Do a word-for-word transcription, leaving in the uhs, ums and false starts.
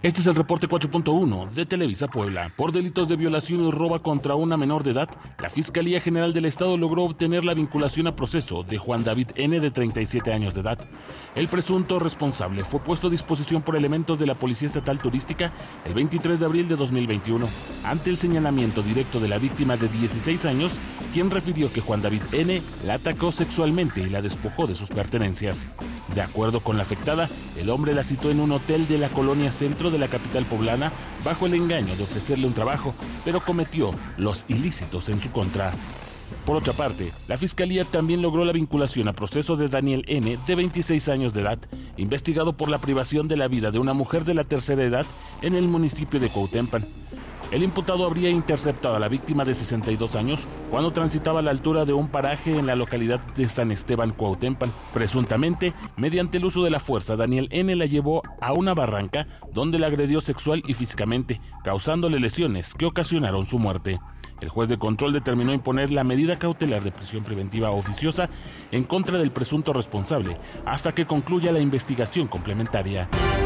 Este es el reporte cuatro punto uno de Televisa Puebla. Por delitos de violación y robo contra una menor de edad, la Fiscalía General del Estado logró obtener la vinculación a proceso de Juan David N., de treinta y siete años de edad. El presunto responsable fue puesto a disposición por elementos de la Policía Estatal Turística el veintitrés de abril de dos mil veintiuno, ante el señalamiento directo de la víctima de dieciséis años, quien refirió que Juan David N. la atacó sexualmente y la despojó de sus pertenencias. De acuerdo con la afectada, el hombre la citó en un hotel de la colonia Centro de la capital poblana bajo el engaño de ofrecerle un trabajo, pero cometió los ilícitos en su contra. Por otra parte, la Fiscalía también logró la vinculación a proceso de Daniel N., de veintiséis años de edad, investigado por la privación de la vida de una mujer de la tercera edad en el municipio de Cuautempan. El imputado habría interceptado a la víctima de sesenta y dos años cuando transitaba a la altura de un paraje en la localidad de San Esteban, Cuautempan. Presuntamente, mediante el uso de la fuerza, Daniel N. la llevó a una barranca donde la agredió sexual y físicamente, causándole lesiones que ocasionaron su muerte. El juez de control determinó imponer la medida cautelar de prisión preventiva oficiosa en contra del presunto responsable hasta que concluya la investigación complementaria.